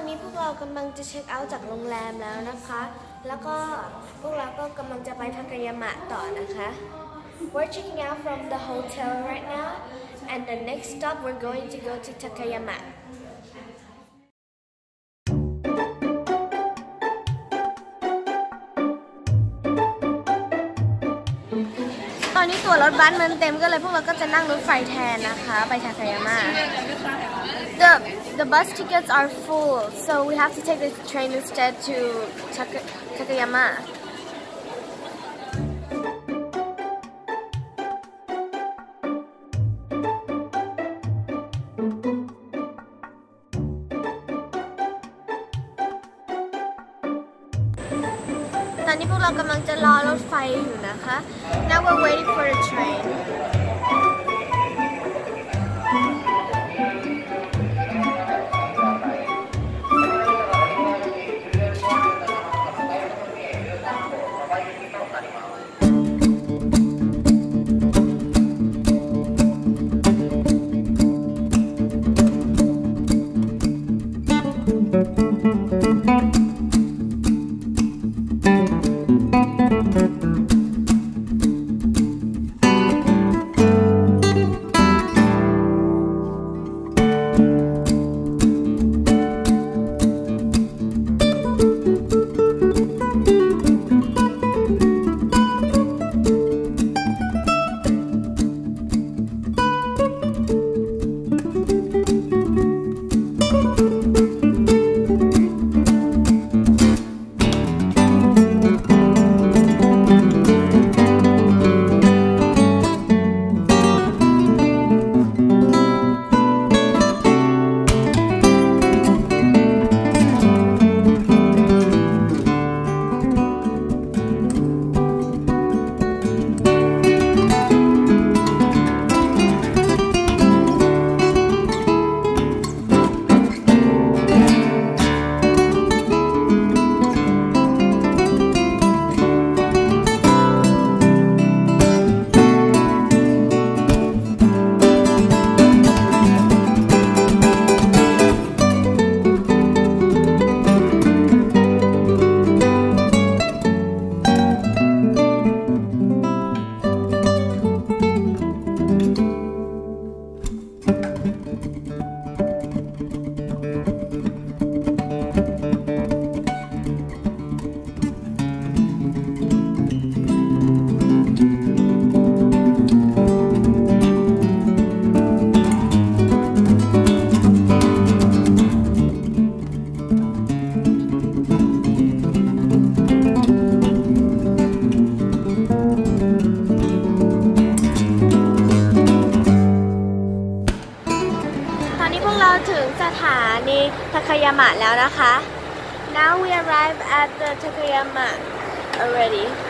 นี้พวกเรากำลังจะเช็คเอาท์จากโรงแรมแล้วนะคะแล้วก็พวกเราก็กำลังจะไปทาคายามะต่อนะคะ We're checking out from the hotel right now and the next stop we're going to go to Takayamaตอนนี้ตั๋วรถบัสมันเต็มก็เลยพวกเราก็จะนั่งรถไฟแทนนะคะไปทาคายามะ The bus tickets are full so we have to take the train instead to Takayamaตอนนี้พวกเรากำลังจะรอรถไฟอยู่นะคะ Now we're waiting for the train ถึงสถานีทาคายามะแล้วนะคะ Now we arrive at the Takayama already